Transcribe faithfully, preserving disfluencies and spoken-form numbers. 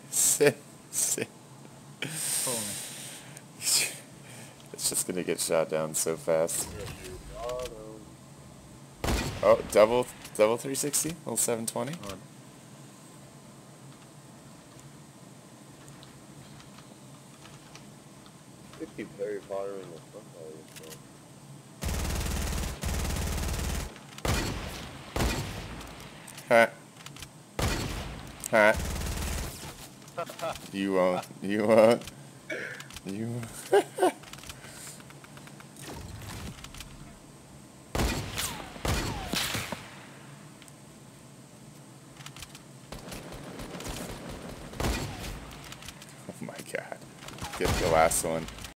Sit. Sit. Pull me. It's just gonna get shot down so fast. Oh, double, double three sixty, little seven twenty. Oh. They keep Harry Potter in the front of this, Ha. Ha. You won't. You won't. You won't. Oh my god. Get the last one.